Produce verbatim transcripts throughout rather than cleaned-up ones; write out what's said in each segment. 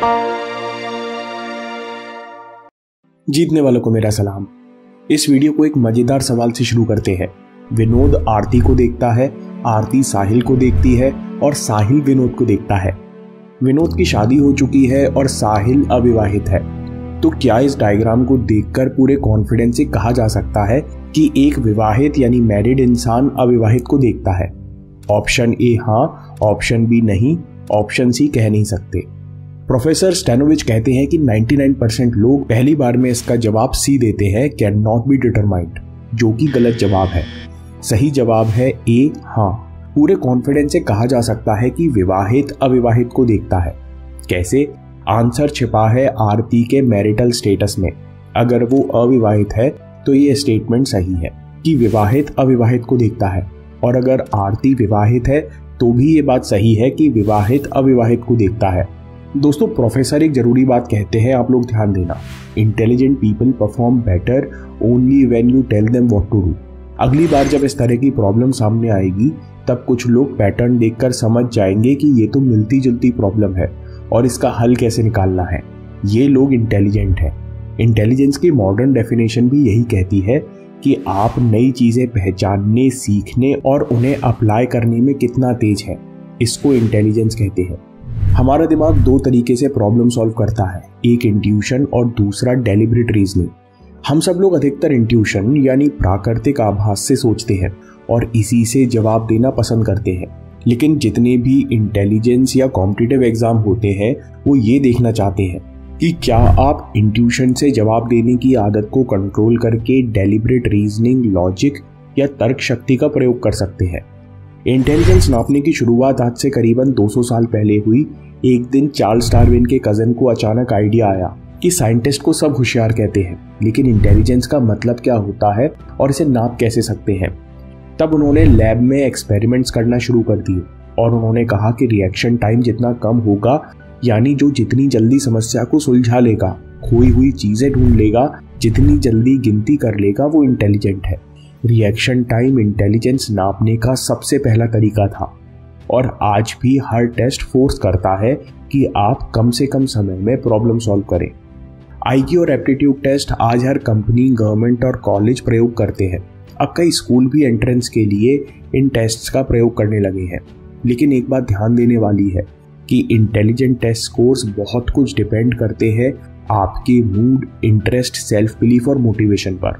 जीतने वालों को मेरा सलाम। इस वीडियो को एक मजेदार सवाल से शुरू करते हैं। विनोद आरती को देखता है, आरती साहिल को देखती है और साहिल विनोद को देखता है। विनोद की शादी हो चुकी है और साहिल अविवाहित है। तो क्या इस डायग्राम को देखकर पूरे कॉन्फिडेंस से कहा जा सकता है कि एक विवाहित यानी मैरिड इंसान अविवाहित को देखता है? ऑप्शन ए हाँ, ऑप्शन बी नहीं, ऑप्शन सी कह नहीं सकते। प्रोफेसर स्टेनोविच कहते हैं कि निन्यानवे परसेंट लोग पहली बार में इसका जवाब सी देते हैं, कैन नॉट बी डिटरमाइंड, जो कि गलत जवाब है। सही जवाब है ए हाँ। पूरे कॉन्फिडेंस से कहा जा सकता है कि विवाहित अविवाहित को देखता है। कैसे? आंसर छिपा है आरती के मैरिटल स्टेटस में। अगर वो अविवाहित है तो ये स्टेटमेंट सही है कि विवाहित अविवाहित को देखता है, और अगर आरती विवाहित है तो भी ये बात सही है कि विवाहित अविवाहित को देखता है। दोस्तों, प्रोफेसर एक जरूरी बात कहते हैं, आप लोग ध्यान देना। Intelligent people perform better only when you tell them what to do. अगली बार जब इस तरह की प्रॉब्लम सामने आएगी तब कुछ लोग पैटर्न देखकर समझ जाएंगे कि ये तो मिलती जुलती प्रॉब्लम है और इसका हल कैसे निकालना है। ये लोग इंटेलिजेंट हैं। इंटेलिजेंस की मॉडर्न डेफिनेशन भी यही कहती है कि आप नई चीजें पहचानने, सीखने और उन्हें अप्लाई करने में कितना तेज है। इसको इंटेलिजेंस कहते हैं। हमारा दिमाग दो तरीके से प्रॉब्लम सॉल्व करता है, एक इंट्यूशन और दूसरा डेलिब्रेट रीजनिंग। हम सब लोग अधिकतर इंट्यूशन यानी प्राकृतिक आभास से सोचते हैं और इसी से जवाब देना पसंद करते हैं। लेकिन जितने भी इंटेलिजेंस या कॉम्पिटिटिव एग्जाम होते हैं वो ये देखना चाहते हैं कि क्या आप इंट्यूशन से जवाब देने की आदत को कंट्रोल करके डेलिब्रेट रीजनिंग, लॉजिक या तर्क शक्ति का प्रयोग कर सकते हैं। इंटेलिजेंस नापने की शुरुआत आज से करीबन दो सौ साल पहले हुई। एक दिन चार्ल्स डार्विन के कजन को अचानक आइडिया आया कि साइंटिस्ट को सब होशियार कहते हैं, लेकिन इंटेलिजेंस का मतलब क्या होता है और इसे नाप कैसे सकते हैं। तब उन्होंने लैब में एक्सपेरिमेंट्स करना शुरू कर दिए और उन्होंने कहा कि रिएक्शन टाइम जितना कम होगा, यानी जो जितनी जल्दी समस्या को सुलझा लेगा, खोई हुई चीजें ढूंढ लेगा, जितनी जल्दी गिनती कर लेगा, वो इंटेलिजेंट है। रिएक्शन टाइम इंटेलिजेंस नापने का सबसे पहला तरीका था और आज भी हर टेस्ट फोर्स करता है कि आप कम से कम समय में प्रॉब्लम सॉल्व करें। आईक्यू और एप्टीट्यूड टेस्ट आज हर कंपनी, गवर्नमेंट और कॉलेज प्रयोग करते हैं। अब कई स्कूल भी एंट्रेंस के लिए इन टेस्ट्स का प्रयोग करने लगे हैं। लेकिन एक बात ध्यान देने वाली है कि इंटेलिजेंट टेस्ट स्कोर्स बहुत कुछ डिपेंड करते हैं आपके मूड, इंटरेस्ट, सेल्फ बिलीफ और मोटिवेशन पर।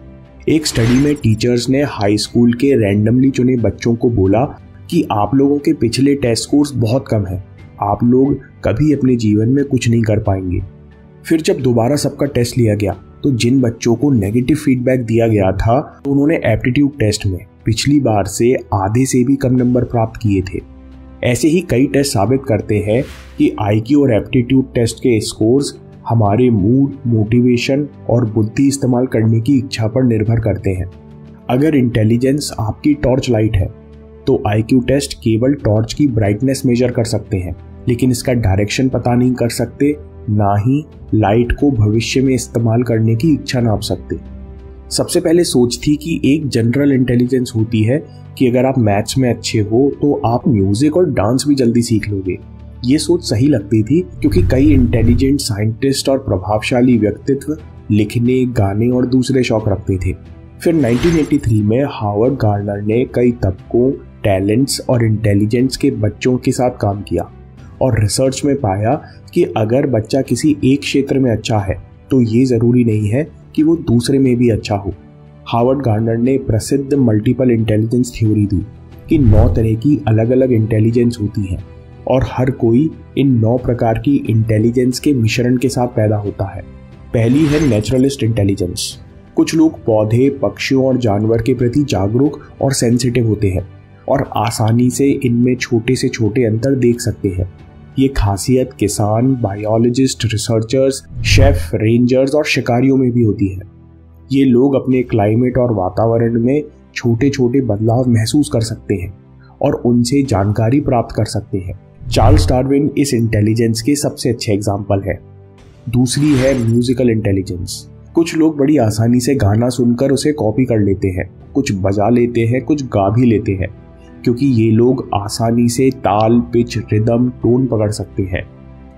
एक स्टडी में टीचर्स ने हाई स्कूल के रैंडमली चुने बच्चों को बोला कि आप लोगों के पिछले टेस्ट स्कोर्स बहुत कम हैं, आप लोग कभी अपने जीवन में कुछ नहीं कर पाएंगे। फिर जब दोबारा सबका टेस्ट लिया गया तो जिन बच्चों को नेगेटिव फीडबैक दिया गया था तो उन्होंने एप्टीट्यूड टेस्ट में पिछली बार से आधे से भी कम नंबर प्राप्त किए थे। ऐसे ही कई टेस्ट साबित करते हैं कि आईक्यू और एप्टीट्यूड टेस्ट के स्कोर्स हमारे मूड, मोटिवेशन और बुद्धि इस्तेमाल करने की इच्छा पर निर्भर करते हैं। अगर इंटेलिजेंस आपकी टॉर्च लाइट है तो आईक्यू टेस्ट केवल टॉर्च की ब्राइटनेस मेजर कर सकते हैं, लेकिन इसका डायरेक्शन पता नहीं कर सकते, ना ही लाइट को भविष्य में इस्तेमाल करने की इच्छा नाप सकते। सबसे पहले सोच थी कि एक जनरल इंटेलिजेंस होती है कि अगर आप मैथ्स में अच्छे हो तो आप म्यूजिक और डांस भी जल्दी सीख लोगे। ये सोच सही लगती थी क्योंकि कई इंटेलिजेंट साइंटिस्ट और प्रभावशाली व्यक्तित्व लिखने, गाने और दूसरे शौक रखते थे। फिर उन्नीस सौ तिरासी में हार्वर्ड गार्डनर ने कई तबकों, टैलेंट्स और इंटेलिजेंस के बच्चों के साथ काम किया और रिसर्च में पाया कि अगर बच्चा किसी एक क्षेत्र में अच्छा है तो ये जरूरी नहीं है कि वो दूसरे में भी अच्छा हो। हार्वर्ड गार्डनर ने प्रसिद्ध मल्टीपल इंटेलिजेंस थ्योरी दी कि नौ तरह की अलग अलग इंटेलिजेंस होती है और हर कोई इन नौ प्रकार की इंटेलिजेंस के मिश्रण के साथ पैदा होता है। पहली है नेचुरलिस्ट इंटेलिजेंस। कुछ लोग पौधे, पक्षियों और जानवर के प्रति जागरूक और सेंसिटिव होते हैं और आसानी से इनमें छोटे से छोटे अंतर देख सकते हैं। ये खासियत किसान, बायोलॉजिस्ट, रिसर्चर्स, शेफ, रेंजर्स और शिकारियों में भी होती है। ये लोग अपने क्लाइमेट और वातावरण में छोटे छोटे बदलाव महसूस कर सकते हैं और उनसे जानकारी प्राप्त कर सकते हैं। चार्ल्स डार्विन इस इंटेलिजेंस के सबसे अच्छे एग्जाम्पल है। दूसरी है म्यूजिकल इंटेलिजेंस। कुछ लोग बड़ी आसानी से गाना सुनकर उसे कॉपी कर लेते हैं, कुछ बजा लेते हैं, कुछ गा भी लेते हैं, क्योंकि ये लोग आसानी से ताल, पिच, रिदम, टोन पकड़ सकते हैं।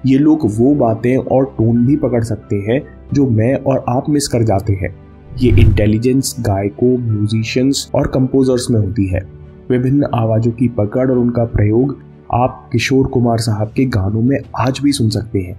ये लोग वो बातें और टोन भी पकड़ सकते हैं जो मैं और आप मिस कर जाते हैं। ये इंटेलिजेंस गायकों, म्यूजिशियंस और कंपोजर्स में होती है। विभिन्न आवाजों की पकड़ और उनका प्रयोग आप किशोर कुमार साहब के गानों में आज भी सुन सकते हैं।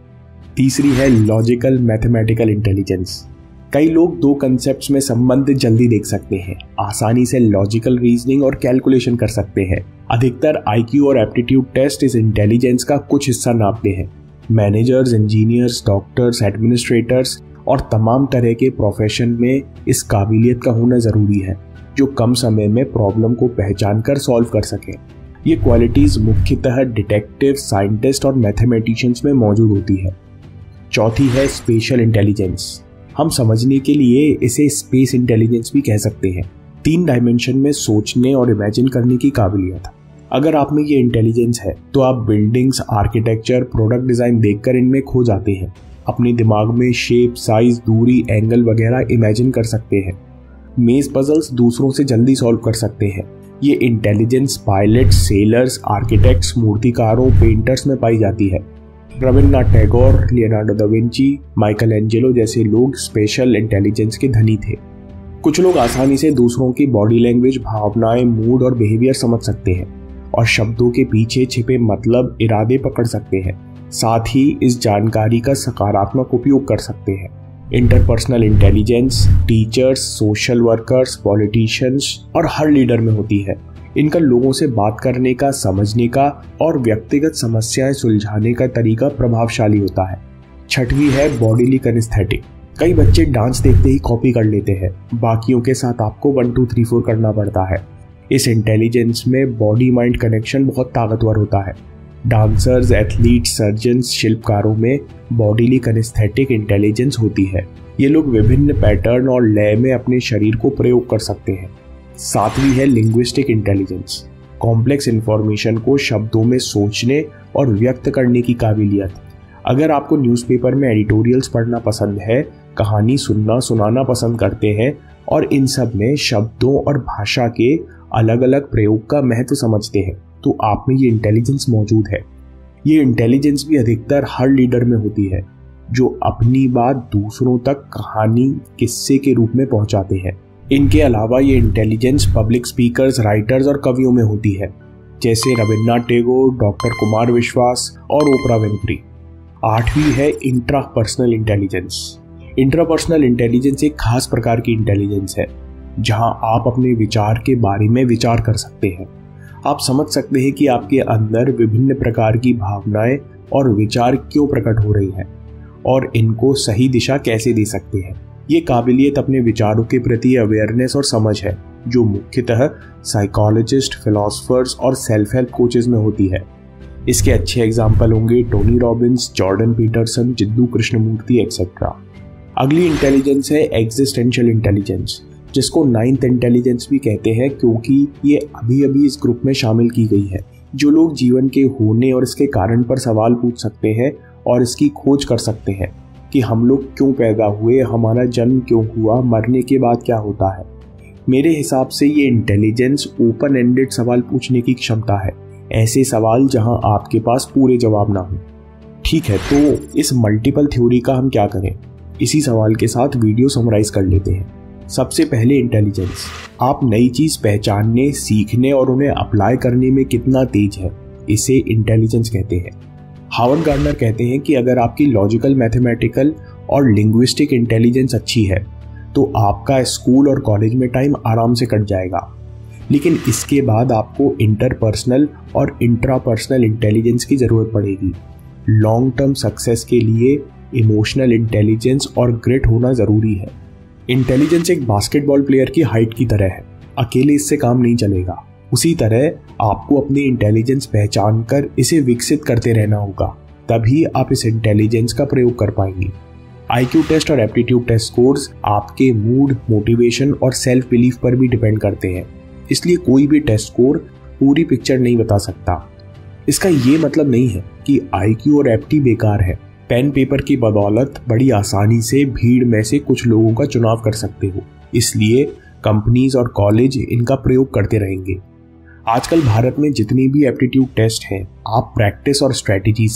तीसरी है लॉजिकल मैथमेटिकल इंटेलिजेंस। कई लोग दो कंसेप्ट्स में संबंध जल्दी देख सकते हैं, आसानी से लॉजिकल रीजनिंग और कैलकुलेशन कर सकते हैं। अधिकतर आईक्यू और एप्टीट्यूड टेस्ट इस इंटेलिजेंस का कुछ हिस्सा नापते हैं। मैनेजर्स, इंजीनियर्स, डॉक्टर्स, एडमिनिस्ट्रेटर्स और तमाम तरह के प्रोफेशन में इस काबिलियत का होना जरूरी है, जो कम समय में प्रॉब्लम को पहचान कर सॉल्व कर सके। ये क्वालिटीज मुख्यतः डिटेक्टिव, साइंटिस्ट और मैथमेटिशियंस में मौजूद होती है। चौथी है स्पेशल इंटेलिजेंस। हम समझने के लिए इसे स्पेस इंटेलिजेंस भी कह सकते हैं। तीन डायमेंशन में सोचने और इमेजिन करने की काबिलियत। अगर आप में ये इंटेलिजेंस है तो आप बिल्डिंग्स, आर्किटेक्चर, प्रोडक्ट डिजाइन देखकर इनमें खो जाते हैं। अपने दिमाग में शेप, साइज, दूरी, एंगल वगैरह इमेजिन कर सकते हैं। मेज पजल्स दूसरों से जल्दी सॉल्व कर सकते हैं। ये इंटेलिजेंस पायलट्स, सेलर्स, आर्किटेक्ट्स, मूर्तिकारों, पेंटर्स में पाई जाती है। Rabindranath Tagore, Leonardo da Vinci, Michael Angelo जैसे लोग स्पेशल इंटेलिजेंस के धनी थे। कुछ लोग आसानी से दूसरों की बॉडी लैंग्वेज, भावनाएं, मूड और बिहेवियर समझ सकते हैं और शब्दों के पीछे छिपे मतलब, इरादे पकड़ सकते हैं। साथ ही इस जानकारी का सकारात्मक उपयोग कर सकते हैं। Interpersonal intelligence teachers, social workers, politicians और हर लीडर में होती है। इनका लोगों से बात करने का, समझने का और व्यक्तिगत समस्याएं सुलझाने का तरीका प्रभावशाली होता है। छठवीं है बॉडीली किनेस्थेटिक। कई बच्चे डांस देखते ही कॉपी कर लेते हैं, बाकियों के साथ आपको वन टू थ्री फोर करना पड़ता है। इस इंटेलिजेंस में बॉडी माइंड कनेक्शन बहुत ताकतवर होता है। डांसर्स, एथलीट्स, सर्जन्स, शिल्पकारों में बॉडीली किनेस्थेटिक इंटेलिजेंस होती है। ये लोग विभिन्न पैटर्न और लय में अपने शरीर को प्रयोग कर सकते हैं। सातवीं है लिंग्विस्टिक इंटेलिजेंस। कॉम्प्लेक्स इंफॉर्मेशन को शब्दों में सोचने और व्यक्त करने की काबिलियत। अगर आपको न्यूज़पेपर में एडिटोरियल्स पढ़ना पसंद है, कहानी सुनना सुनाना पसंद करते हैं और इन सब में शब्दों और भाषा के अलग अलग प्रयोग का महत्व समझते हैं, तो आप में ये इंटेलिजेंस मौजूद है। ये इंटेलिजेंस भी अधिकतर हर लीडर में होती है, जो अपनी बात दूसरों तक कहानी, किस्से के रूप में पहुंचाते हैं। इनके अलावा ये इंटेलिजेंस पब्लिक स्पीकर्स, राइटर्स और कवियों में होती है, जैसे रविन्द्रनाथ टैगोर, डॉक्टर कुमार विश्वास और ओपरा विनफ्री। आठवीं है इंट्रापर्सनल इंटेलिजेंस। इंट्रापर्सनल इंटेलिजेंस एक खास प्रकार की इंटेलिजेंस है, जहां आप अपने विचार के बारे में विचार कर सकते हैं। आप समझ सकते हैं कि आपके अंदर विभिन्न प्रकार की भावनाएं और विचार क्यों प्रकट हो रही हैं और इनको सही दिशा कैसे दे सकते हैं। ये काबिलियत अपने विचारों के प्रति अवेयरनेस और समझ है, जो मुख्यतः साइकोलॉजिस्ट, फिलोसोफर्स और सेल्फ हेल्प कोचेज में होती है। इसके अच्छे एग्जाम्पल होंगे Tony Robbins, Jordan Peterson, Jiddu Krishnamurti etcetera. अगली इंटेलिजेंस है एग्जिस्टेंशियल इंटेलिजेंस, जिसको नाइन्थ इंटेलिजेंस भी कहते हैं, क्योंकि ये अभी अभी इस ग्रुप में शामिल की गई है। जो लोग जीवन के होने और इसके कारण पर सवाल पूछ सकते हैं और इसकी खोज कर सकते हैं कि हम लोग क्यों पैदा हुए, हमारा जन्म क्यों हुआ, मरने के बाद क्या होता है। मेरे हिसाब से ये इंटेलिजेंस ओपन एंडेड सवाल पूछने की क्षमता है, ऐसे सवाल जहां आपके पास पूरे जवाब ना हो। ठीक है, तो इस मल्टीपल थ्योरी का हम क्या करें? इसी सवाल के साथ वीडियो समराइज कर लेते हैं। सबसे पहले इंटेलिजेंस। आप नई चीज पहचानने, सीखने और उन्हें अप्लाई करने में कितना तेज है, इसे इंटेलिजेंस कहते हैं। हावर्ड गार्डनर कहते हैं कि अगर आपकी लॉजिकल, मैथमेटिकल और लिंग्विस्टिक इंटेलिजेंस अच्छी है तो आपका स्कूल और कॉलेज में टाइम आराम से कट जाएगा, लेकिन इसके बाद आपको इंटरपर्सनल और इंट्रापर्सनल इंटेलिजेंस की जरूरत पड़ेगी। लॉन्ग टर्म सक्सेस के लिए इमोशनल इंटेलिजेंस और ग्रिट होना जरूरी है। इंटेलिजेंस एक बास्केटबॉल प्लेयर की हाइट की तरह है, अकेले इससे काम नहीं चलेगा। उसी तरह आपको अपनी इंटेलिजेंस पहचान कर इसे विकसित करते रहना होगा, तभी आप इस इंटेलिजेंस का प्रयोग कर पाएंगे। आईक्यू टेस्ट और एप्टीट्यूड टेस्ट स्कोर्स आपके मूड, मोटिवेशन और सेल्फ बिलीफ पर भी डिपेंड करते हैं, इसलिए कोई भी टेस्ट स्कोर पूरी पिक्चर नहीं बता सकता। इसका ये मतलब नहीं है कि आईक्यू और एप्टी बेकार है। पेन पेपर की बदौलत बड़ी आसानी से भीड़ में से कुछ लोगों का चुनाव कर सकते हो, इसलिए कंपनीज और कॉलेज इनका प्रयोग करते रहेंगे। आजकल भारत में जितनी भी एप्टीट्यूड टेस्ट हैं, आप प्रैक्टिस और स्ट्रेटेजी से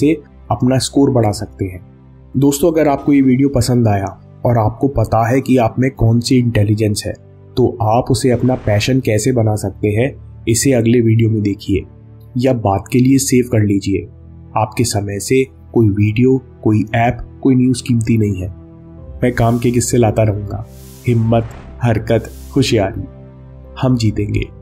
अपना स्कोर बढ़ा सकते हैं। दोस्तों, अगर आपको ये वीडियो पसंद आया और आपको पता है कि आप में कौन सी इंटेलिजेंस है, तो आप उसे अपना पैशन कैसे बना सकते हैं, इसे अगले वीडियो में देखिए या बात के लिए सेव कर लीजिए। आपके समय से कोई वीडियो, कोई ऐप, कोई न्यूज़ कीमती नहीं है। मैं काम के किस्से लाता रहूंगा। हिम्मत, हरकत, होशियारी, हम जीतेंगे।